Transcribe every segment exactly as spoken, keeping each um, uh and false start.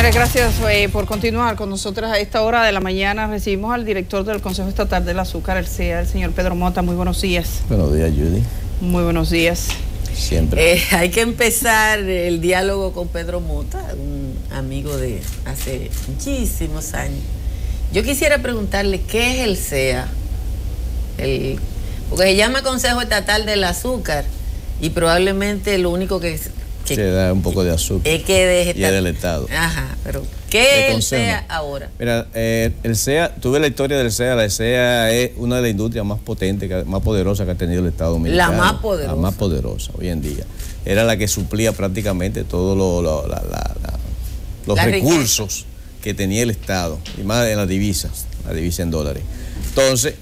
Señores, gracias eh, por continuar con nosotros a esta hora de la mañana. Recibimos al director del Consejo Estatal del Azúcar, el C E A, el señor Pedro Mota. Muy buenos días. Buenos días, Judy. Muy buenos días. Siempre. Eh, hay que empezar el diálogo con Pedro Mota, un amigo de hace muchísimos años. Yo quisiera preguntarle qué es el C E A, el, porque se llama Consejo Estatal del Azúcar y probablemente lo único que... que se da un poco de azúcar. Es que de y es del Estado. Ajá, pero ¿qué es el C E A ahora? Mira, eh, el C E A, tuve la historia del C E A. La C E A es una de las industrias más potentes, más poderosas que ha tenido el Estado Dominicano. La más poderosa. La más poderosa hoy en día. Era la que suplía prácticamente todos lo, lo, la, la, la, los la recursos riqueza que tenía el Estado, y más en las divisas, la divisa en dólares. Entonces,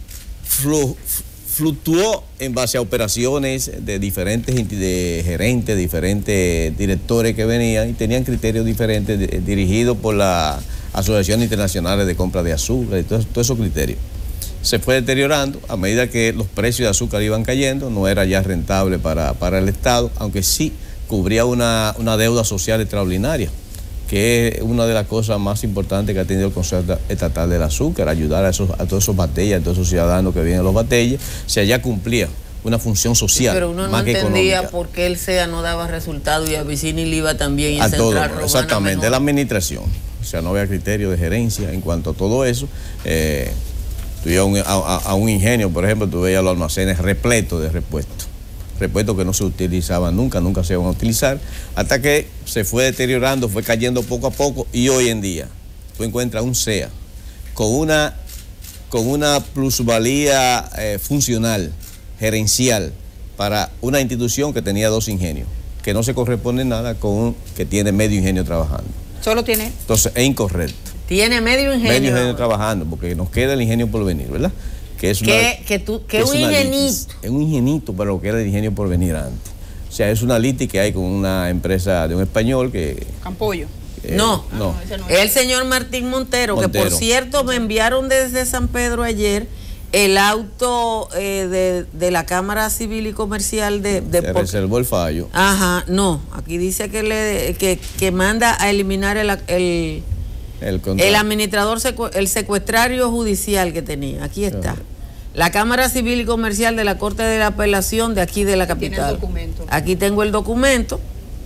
flu, fluctuó en base a operaciones de diferentes de gerentes, diferentes directores que venían y tenían criterios diferentes de, dirigidos por la Asociación Internacional de Compra de Azúcar y todos todo esos criterios. Se fue deteriorando a medida que los precios de azúcar iban cayendo, no era ya rentable para, para el Estado, aunque sí cubría una, una deuda social extraordinaria, que es una de las cosas más importantes que ha tenido el Consejo Estatal del Azúcar, ayudar a, esos, a todos esos batallas, a todos esos ciudadanos que vienen a los batallas, si allá cumplía una función social, sí, pero uno más no que entendía económica. Por qué el C E A no daba resultados y a Vicini le iba también y a Central todo, Romana exactamente, mejor. La administración, o sea, no había criterio de gerencia en cuanto a todo eso. Eh, tuve a un, a, a un ingenio, por ejemplo, tú veías los almacenes repletos de repuestos. Repuestos que no se utilizaban nunca, nunca se iban a utilizar, hasta que se fue deteriorando, fue cayendo poco a poco, y hoy en día tú encuentras un C E A con una, con una plusvalía eh, funcional, gerencial, para una institución que tenía dos ingenios, que no se corresponde nada con un que tiene medio ingenio trabajando. ¿Solo tiene? Entonces es incorrecto. Tiene medio ingenio. Medio ingenio trabajando, porque nos queda el ingenio por venir, ¿verdad? Que es una, que, que, tú, que, que es un ingenito. Es un ingenito para lo que era el ingenio por venir antes. O sea, es una litis que hay con una empresa de un español que... Campollo. Eh, no, no. Ah, no, no es el señor Martín Montero, Montero, que por cierto me enviaron desde San Pedro ayer el auto eh, de, de la Cámara Civil y Comercial de... de Se reservó el fallo. Ajá, no, aquí dice que, le, que, que manda a eliminar el... el El, el administrador, secu el secuestrario judicial que tenía. Aquí está. Ajá. La Cámara Civil y Comercial de la Corte de la Apelación de aquí de la capital. Aquí tengo el documento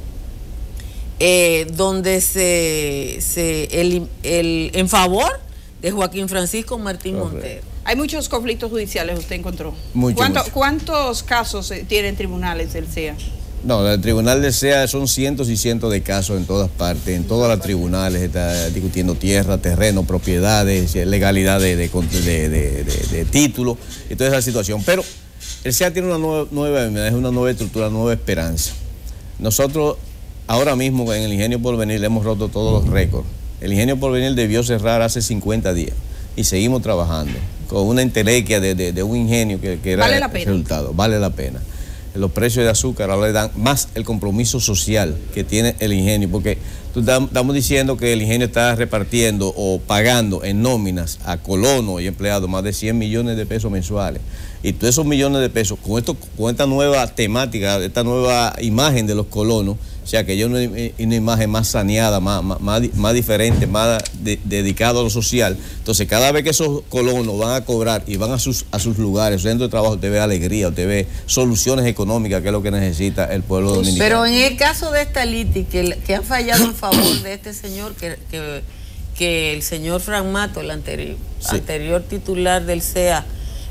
eh, donde se, se el, el, en favor de Joaquín Francisco Martín Correcto. Montero. Hay muchos conflictos judiciales, usted encontró. Mucho, ¿Cuánto, mucho. ¿Cuántos casos tienen tribunales del C E A? No, el tribunal del C E A son cientos y cientos de casos en todas partes, en todas las tribunales, está discutiendo tierra, terreno, propiedades, legalidad de, de, de, de, de, de título y toda esa situación. Pero el C E A tiene una nueva, nueva, es una nueva estructura, una nueva esperanza. Nosotros ahora mismo en el Ingenio Porvenir le hemos roto todos los récords. El Ingenio Porvenir debió cerrar hace cincuenta días y seguimos trabajando con una entelequia de, de, de un ingenio que, que era ¿Vale la el pena? resultado. Vale la pena. Los precios de azúcar ahora le dan más el compromiso social que tiene el ingenio, porque estamos diciendo que el ingenio está repartiendo o pagando en nóminas a colonos y empleados más de cien millones de pesos mensuales. Y todos esos millones de pesos, con, esto, con esta nueva temática, esta nueva imagen de los colonos, o sea, que ya una, una imagen más saneada, más, más, más diferente, más de, dedicada a lo social. Entonces, cada vez que esos colonos van a cobrar y van a sus, a sus lugares, dentro de trabajo, usted ve alegría, usted ve soluciones económicas, que es lo que necesita el pueblo dominicano. Pero en el caso de esta litis, que, que ha fallado en favor de este señor, que, que, que el señor Frank Mato, el anterior, sí. anterior titular del C E A,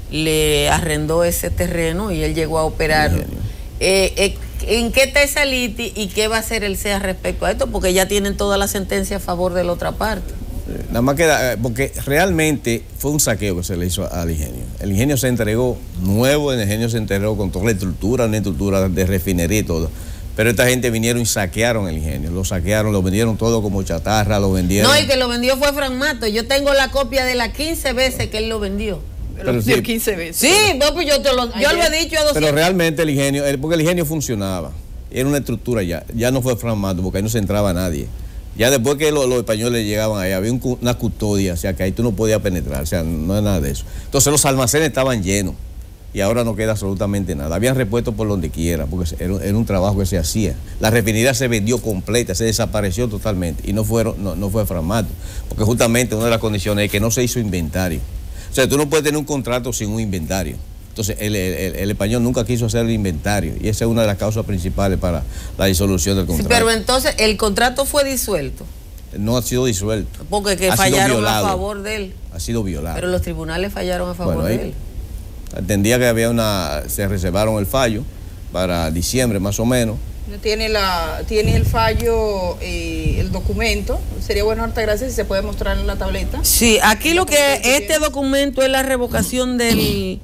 le arrendó ese terreno y él llegó a operar. Eh, eh, ¿En qué está esa litis y qué va a hacer el C E A respecto a esto? Porque ya tienen toda la sentencia a favor de la otra parte. Eh, nada más queda, porque realmente fue un saqueo que se le hizo al ingenio. El ingenio se entregó nuevo, el ingenio se entregó con toda la estructura, una estructura de refinería y todo. Pero esta gente vinieron y saquearon el ingenio, lo saquearon, lo vendieron todo como chatarra, lo vendieron. No, el que lo vendió fue Frank Mato. Yo tengo la copia de las quince veces que él lo vendió. Pero lo sí, quince veces. Sí, no, pues yo, te lo, yo lo he dicho a doscientos. Pero realmente el ingenio, porque el ingenio funcionaba, era una estructura ya, ya no fue Frank Mato, porque ahí no se entraba nadie. Ya después que los, los españoles llegaban ahí, había un, una custodia, o sea, que ahí tú no podías penetrar, o sea, no es nada de eso. Entonces los almacenes estaban llenos. y ahora no queda absolutamente nada. Habían repuestos por donde quiera, porque era, era un trabajo que se hacía. La refinería se vendió completa, se desapareció totalmente, y no, fueron, no, no fue Franmato, porque justamente una de las condiciones es que no se hizo inventario. O sea, tú no puedes tener un contrato sin un inventario. Entonces, el, el, el español nunca quiso hacer el inventario, y esa es una de las causas principales para la disolución del contrato. Sí, pero entonces, ¿el contrato fue disuelto? No ha sido disuelto. Porque que fallaron a favor de él. Ha sido violado. Pero los tribunales fallaron a favor bueno, ahí, de él. Entendía que había una, se reservaron el fallo para diciembre más o menos. Tiene, la, tiene el fallo, eh, el documento. Sería bueno, Altagracia, si se puede mostrar en la tableta. Sí, aquí lo que este documento es la revocación del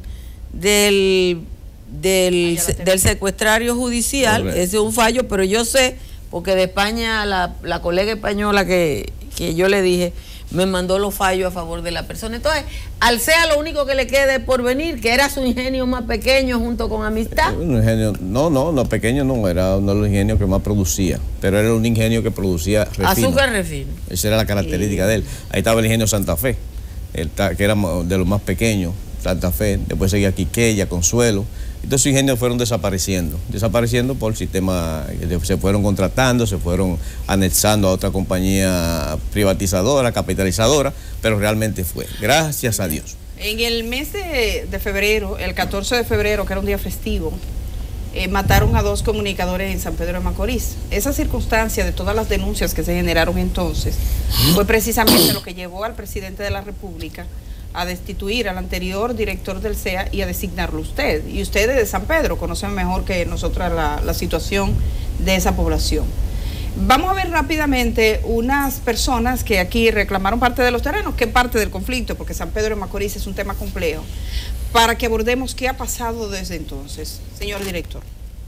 del del, del secuestrario judicial. Correcto. Ese es un fallo, pero yo sé, porque de España la, la colega española que, que yo le dije me mandó los fallos a favor de la persona. Entonces, al C E A lo único que le queda es por venir, que era su ingenio más pequeño junto con Amistad. Un ingenio, no, no, no pequeño no, era uno de los ingenios que más producía, pero era un ingenio que producía refino. Azúcar refino. Esa era la característica sí. de él. Ahí estaba el ingenio Santa Fe, el, que era de los más pequeños, Santa Fe, después seguía Quiqueya, Consuelo. Entonces los ingenios fueron desapareciendo, desapareciendo por el sistema, se fueron contratando, se fueron anexando a otra compañía privatizadora, capitalizadora, pero realmente fue, gracias a Dios. En el mes de, de febrero, el catorce de febrero, que era un día festivo, eh, mataron a dos comunicadores en San Pedro de Macorís. Esa circunstancia de todas las denuncias que se generaron entonces fue precisamente lo que llevó al presidente de la República a destituir al anterior director del C E A y a designarlo usted. Y ustedes de San Pedro conocen mejor que nosotras la, la situación de esa población. Vamos a ver rápidamente unas personas que aquí reclamaron parte de los terrenos, que parte del conflicto, porque San Pedro de Macorís es un tema complejo, para que abordemos qué ha pasado desde entonces. Señor director.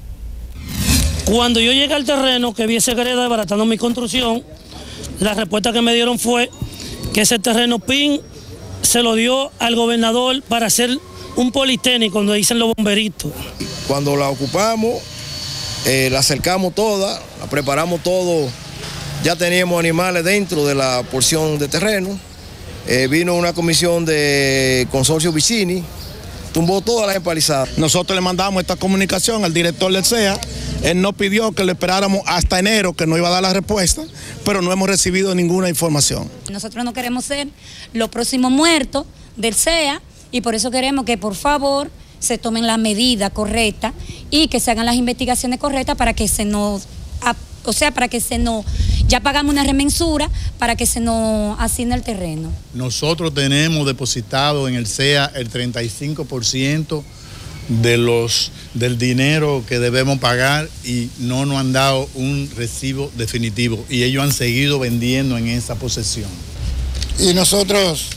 Cuando yo llegué al terreno que vi ese greda desbaratando mi construcción, la respuesta que me dieron fue que ese terreno P I N se lo dio al gobernador para hacer un politécnico, donde dicen los bomberitos. Cuando la ocupamos, eh, la acercamos toda, la preparamos todo, ya teníamos animales dentro de la porción de terreno, eh, vino una comisión de consorcio Vicini, tumbó todas las empalizadas. Nosotros le mandamos esta comunicación al director del C E A, él nos pidió que le esperáramos hasta enero, que no iba a dar la respuesta, pero no hemos recibido ninguna información. Nosotros no queremos ser los próximos muertos del C E A y por eso queremos que por favor se tomen las medidas correctas y que se hagan las investigaciones correctas para que se nos, o sea, para que se nos, ya pagamos una remensura para que se nos asigne el terreno. Nosotros tenemos depositado en el C E A el treinta y cinco por ciento de los, del dinero que debemos pagar y no nos han dado un recibo definitivo y ellos han seguido vendiendo en esa posesión. Y nosotros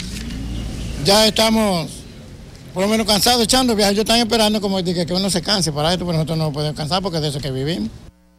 ya estamos por lo menos cansados echando viajes. Ellos están esperando como que, que uno se canse para esto, pero nosotros no podemos cansar porque es de eso que vivimos.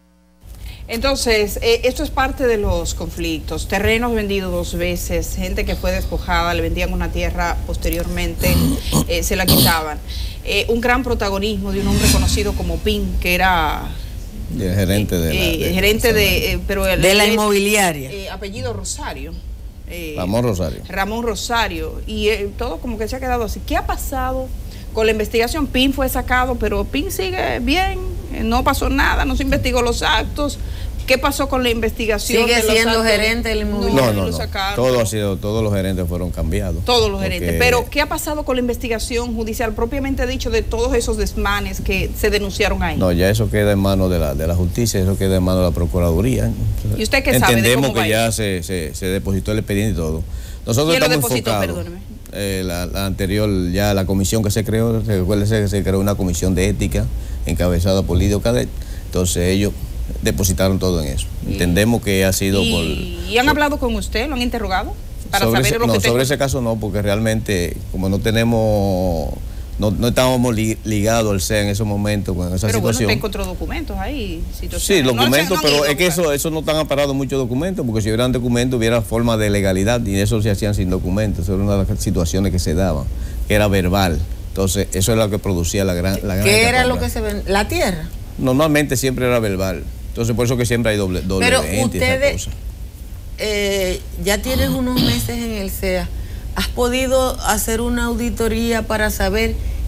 Entonces, eh, esto es parte de los conflictos, terrenos vendidos dos veces, gente que fue despojada, le vendían una tierra, posteriormente eh, se la quitaban. Eh, un gran protagonismo de un hombre conocido como P I N, que era el gerente de la, eh, de, gerente de, eh, pero el, de la es, inmobiliaria. Eh, apellido Rosario. Eh, Ramón Rosario. Ramón Rosario. Y eh, todo como que se ha quedado así. ¿Qué ha pasado con la investigación? P I N fue sacado, pero P I N sigue bien, eh, no pasó nada, no se investigó los actos. ¿Qué pasó con la investigación? ¿Sigue de los siendo actos? gerente del No, inmobiliario? no, no. Todo ha sido, todos los gerentes fueron cambiados. Todos los gerentes. Porque... Pero, ¿qué ha pasado con la investigación judicial propiamente dicho de todos esos desmanes que se denunciaron ahí? No, ya eso queda en manos de la, de la justicia, eso queda en manos de la Procuraduría. ¿Y usted qué sabe? Entendemos de cómo que va ya se, se, se depositó el expediente y todo. Nosotros ¿Quién estamos lo depositó? enfocados, Perdóneme. Eh, la, la anterior, ya la comisión que se creó, recuérdese que se creó una comisión de ética encabezada por Lidio Cadet. Entonces ellos depositaron todo en eso. Y, Entendemos que ha sido y, por... ¿Y han por, hablado con usted? ¿Lo han interrogado? Para sobre saber ese, lo no, que sobre te... ese caso no, porque realmente como no tenemos... No, no estábamos li, ligados al C E A en esos momentos con esa pero situación. Pero bueno, usted encontró documentos ahí, sí, documentos, no, pero no es que eso, eso no están aparados muchos documentos, porque si hubieran documentos hubiera forma de legalidad y eso se hacían sin documentos. Eso era una de las situaciones que se daban, que era verbal. Entonces, eso era lo que producía la gran... La gran ¿Qué era lo que se ven? ¿La tierra? Normalmente siempre era verbal. Entonces, por eso que siempre hay doble, doble pero gente, ustedes eh, ya tienen unos meses en el C E A. ¿Has podido hacer una auditoría para saber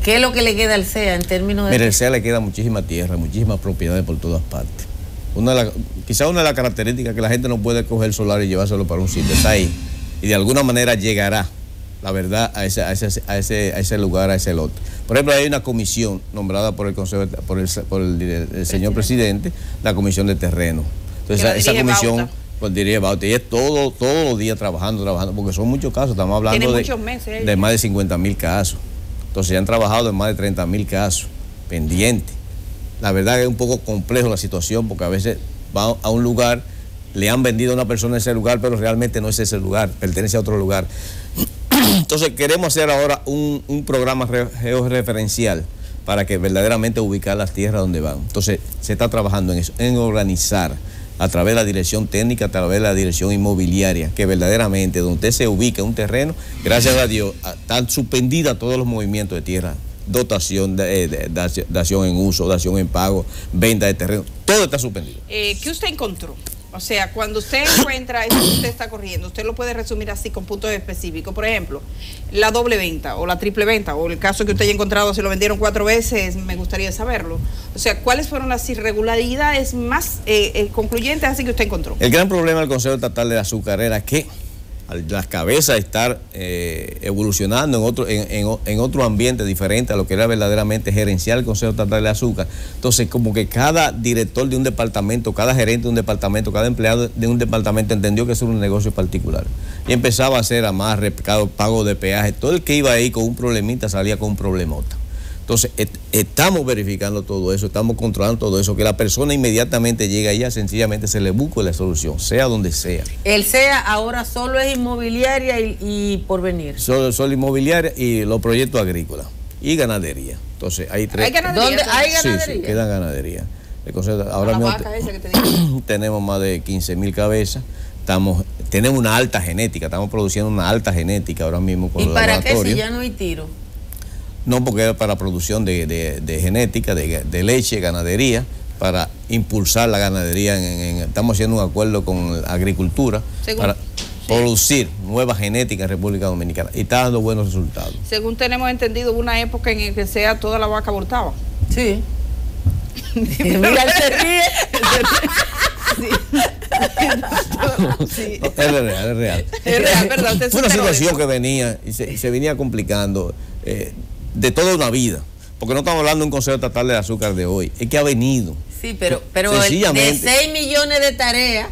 ¿Qué es lo que le queda al C E A en términos de...? Mira, al C E A le queda muchísima tierra, muchísimas propiedades por todas partes. Una de la, quizá una de las características que la gente no puede coger solar y llevárselo para un sitio, está ahí. Y de alguna manera llegará, la verdad, a ese, a ese, a ese, a ese lugar, a ese lote. Por ejemplo, hay una comisión nombrada por el Consejo, por el, por el, el, el señor presidente, la comisión de terreno. Entonces, esa, esa comisión... Pues diría Bauta, y es todo, todos los días trabajando, trabajando, porque son muchos casos, estamos hablando de, meses, de más de cincuenta mil casos. Entonces ya han trabajado en más de treinta mil casos pendientes. La verdad que es un poco complejo la situación, porque a veces va a un lugar, le han vendido a una persona ese lugar, pero realmente no es ese lugar, pertenece a otro lugar. Entonces queremos hacer ahora un, un programa georreferencial para que verdaderamente ubicar las tierras donde van. Entonces se está trabajando en eso, en organizar a través de la dirección técnica, a través de la dirección inmobiliaria, que verdaderamente donde usted se ubica en un terreno, gracias a Dios, están suspendidas todos los movimientos de tierra, dotación, de, de, de, dación en uso, dación en pago, venta de terreno, todo está suspendido. Eh, ¿Qué usted encontró? O sea, cuando usted encuentra eso que usted está corriendo, usted lo puede resumir así con puntos específicos. Por ejemplo, la doble venta o la triple venta, o el caso que usted haya encontrado, se lo vendieron cuatro veces, me gustaría saberlo. O sea, ¿cuáles fueron las irregularidades más eh, eh, concluyentes así que usted encontró? El gran problema del Consejo Estatal de Azúcar era que las cabezas estar eh, evolucionando en otro, en, en, en otro ambiente diferente a lo que era verdaderamente gerencial el Consejo Estatal de Azúcar. Entonces, como que cada director de un departamento, cada gerente de un departamento, cada empleado de un departamento entendió que eso era un negocio particular. Y empezaba a hacer amarre, pago de peaje. Todo el que iba ahí con un problemita salía con un problemota. Entonces, et, estamos verificando todo eso, estamos controlando todo eso, que la persona inmediatamente llega allá, sencillamente se le busca la solución, sea donde sea. El C E A ahora solo es inmobiliaria y, y porvenir. Solo, solo inmobiliaria y los proyectos agrícolas y ganadería. Entonces, hay tres. ¿Hay ganadería? ¿Dónde hay ganadería? Sí, sí, quedan ganadería. El consejo, ahora mismo te, tenemos más de quince mil cabezas. Estamos, tenemos una alta genética, estamos produciendo una alta genética ahora mismo con ¿Y los para laboratorios. qué si ya no hay tiro? No, porque es para producción de, de, de genética, de, de leche, ganadería, para impulsar la ganadería. En, en, estamos haciendo un acuerdo con la agricultura Según, para sí. producir nueva genética en República Dominicana y está dando buenos resultados. Según tenemos entendido, hubo una época en la que sea toda la vaca abortaba. Sí. Mira, él se ríe. Sí. Sí. No, es real, es real. Es real, ¿verdad? Usted Fue una situación que venía y se, y se venía complicando. Eh, de toda una vida, porque no estamos hablando de un Consejo Estatal de Azúcar de hoy, es que ha venido. Sí, pero, pero de seis millones de tareas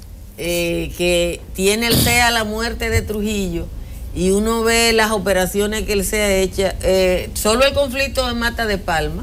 eh, que tiene el C E A a la muerte de Trujillo, y uno ve las operaciones que el C E A hecha, eh, solo el conflicto de Mata de Palma,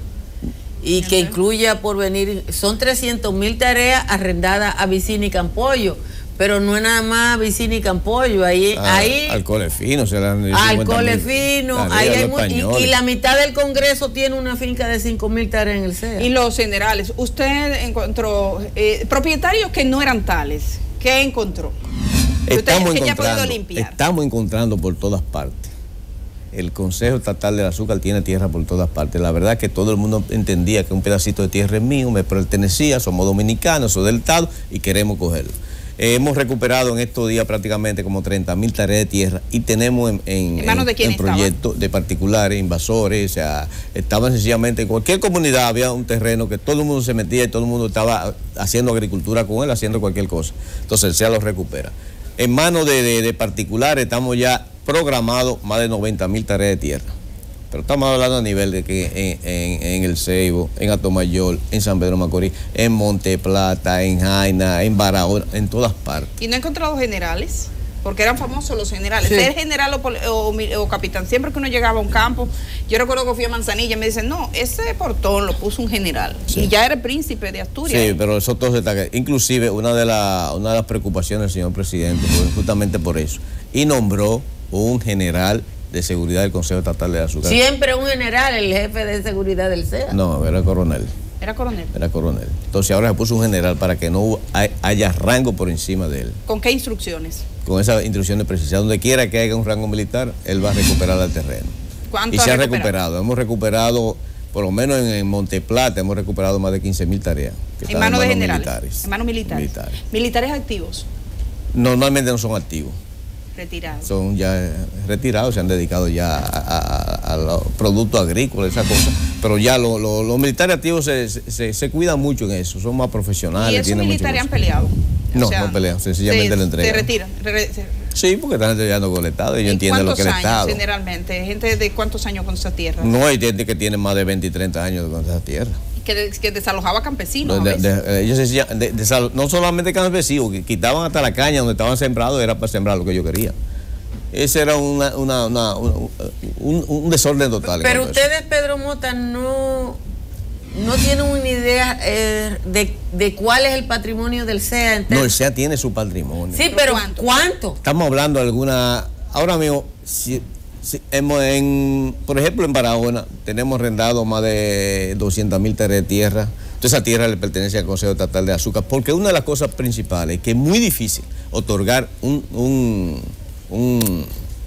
y que incluye a Porvenir, son trescientas mil tareas arrendadas a Vicini y Campollo. Pero no es nada más Vicini y Campollo, ahí... Ah, ahí alcoholes finos, serán alcoholes finos, ahí hay muy, y, y la mitad del Congreso tiene una finca de cinco mil tareas en el C E A. Y los generales, usted encontró eh, propietarios que no eran tales, ¿qué encontró? Estamos usted, encontrando, estamos encontrando por todas partes. El Consejo Estatal del Azúcar tiene tierra por todas partes. La verdad es que todo el mundo entendía que un pedacito de tierra es mío, me pertenecía, somos dominicanos, soy del Estado y queremos cogerlo. Eh, hemos recuperado en estos días prácticamente como treinta mil tareas de tierra y tenemos en, en, ¿En, en, en proyectos de particulares, invasores, o sea, estaban sencillamente en cualquier comunidad había un terreno que todo el mundo se metía y todo el mundo estaba haciendo agricultura con él, haciendo cualquier cosa. Entonces el C E A lo recupera. En manos de, de, de particulares estamos ya programados más de noventa mil tareas de tierra. Pero estamos hablando a nivel de que en, en, en El Ceibo, en Atomayor, en San Pedro de Macorís, en Monte Plata, en Jaina, en Barahona, en todas partes. ¿Y no he encontrado generales? Porque eran famosos los generales. Sí. Ser general o, o, o capitán, siempre que uno llegaba a un campo, yo recuerdo que fui a Manzanilla y me dicen, no, ese portón lo puso un general. Sí. Y ya era el príncipe de Asturias. Sí, ¿eh? Pero eso todo se está... Inclusive, una de, la, una de las preocupaciones del señor presidente fue justamente por eso. Y nombró un general de seguridad del Consejo Estatal de Azúcar. Siempre un general, el jefe de seguridad del C E A. No, era coronel. Era coronel. Era coronel. Entonces ahora se puso un general para que no haya rango por encima de él. ¿Con qué instrucciones? Con esa instrucción de precisar. Donde quiera que haya un rango militar, él va a recuperar el terreno. ¿Cuánto y se ha recuperado? recuperado. Hemos recuperado, por lo menos en, en Monteplata, hemos recuperado más de quince mil tareas. ¿En manos de generales? Militares. En manos militares. militares. ¿Militares activos? Normalmente no son activos. retirados. Son ya retirados, se han dedicado ya a, a, a los productos agrícolas, esas cosas. Pero ya lo, lo, los militares activos se, se, se cuidan mucho en eso, son más profesionales. ¿Y esos militares han peleado? No, o sea, no pelean, sencillamente se, lo entregan. Se retiran. Re, se, sí, porque están entregando con el Estado, ellos entienden lo que es el Estado. ¿Cuántos años generalmente? ¿Gente de cuántos años con esa tierra? No, hay gente que tiene más de veinte y treinta años con esa tierra. Que, que desalojaba campesinos. De, de, de, ellos decían, de, de, no solamente campesinos, que quitaban hasta la caña donde estaban sembrados, era para sembrar lo que ellos querían. Ese era una, una, una, una, un, un desorden total. Pero ustedes, Pedro Mota, no, no tienen una idea eh, de, de cuál es el patrimonio del C E A. No, el C E A tiene su patrimonio. Sí, pero ¿cuánto? ¿Cuánto? Estamos hablando de alguna... Ahora mismo, si, si, hemos en, por ejemplo, en Barahona tenemos arrendado más de doscientas mil hectáreas de tierra. Toda esa tierra le pertenece al Consejo Estatal de Azúcar, porque una de las cosas principales es que es muy difícil otorgar un... un Un,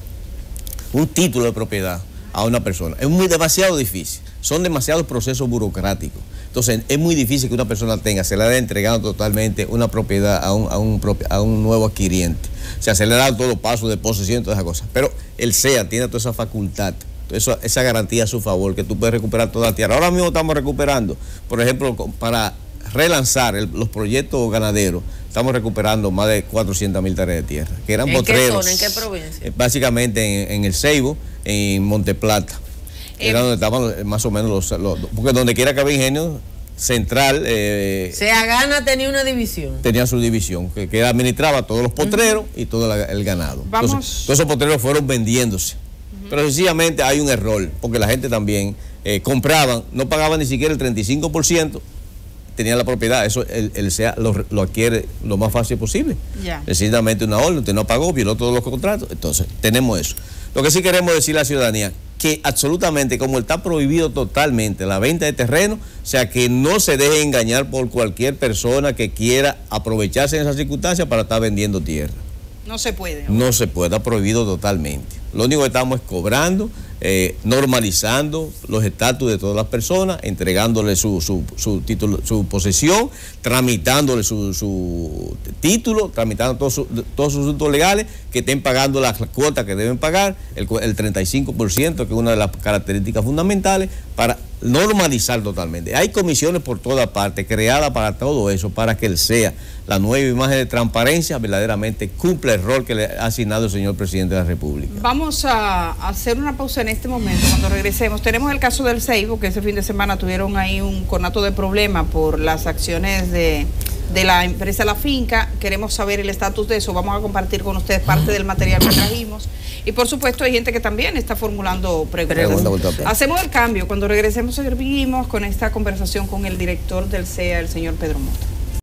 un título de propiedad a una persona. Es muy demasiado difícil. Son demasiados procesos burocráticos. Entonces, es muy difícil que una persona tenga, se le haya entregado totalmente una propiedad a un, a un, a un nuevo adquiriente. O sea, se le ha dado todos los pasos de posesión y todas esas cosas. Pero el C E A tiene toda esa facultad, esa, esa garantía a su favor, que tú puedes recuperar toda la tierra. Ahora mismo estamos recuperando, por ejemplo, para relanzar el, los proyectos ganaderos, estamos recuperando más de cuatrocientas mil hectáreas de tierra, que eran ¿En potreros. qué zona? ¿En qué provincia? Eh, básicamente en, en el Ceibo, en Monteplata. Eh, Era donde estaban más o menos los, los... Porque donde quiera que había ingenio central... Eh, Seagana tenía una división. Tenía su división, que, que administraba todos los potreros uh-huh. y todo la, el ganado. Vamos. Entonces, todos esos potreros fueron vendiéndose. Uh-huh. Pero sencillamente hay un error, porque la gente también eh, compraban, no pagaban ni siquiera el treinta y cinco por ciento, tenía la propiedad, eso el, el C E A lo, lo adquiere lo más fácil posible. Yeah. Precisamente una orden, usted no pagó, violó todos los contratos, entonces tenemos eso. Lo que sí queremos decir a la ciudadanía, que absolutamente, como está prohibido totalmente la venta de terreno, o sea, que no se deje engañar por cualquier persona que quiera aprovecharse en esas circunstancias para estar vendiendo tierra. No se puede. No, no se puede, está prohibido totalmente. Lo único que estamos es cobrando, eh, normalizando los estatus de todas las personas, entregándole su, su, su título, su posesión, tramitándole su, su título, tramitando todos su, todos sus asuntos legales, que estén pagando las cuotas que deben pagar, el, el treinta y cinco por ciento, que es una de las características fundamentales, para normalizar totalmente. Hay comisiones por toda parte creadas para todo eso, para que el C E A, la nueva imagen de transparencia, verdaderamente cumpla el rol que le ha asignado el señor presidente de la República. Vamos a hacer una pausa en este momento. Cuando regresemos, tenemos el caso del Ceibo, que ese fin de semana tuvieron ahí un conato de problema por las acciones de, de la empresa La Finca. Queremos saber el estatus de eso. Vamos a compartir con ustedes parte del material que trajimos. Y por supuesto hay gente que también está formulando preguntas. Pregunta. Hacemos el cambio. Cuando regresemos seguimos con esta conversación con el director del C E A, el señor Pedro Mota.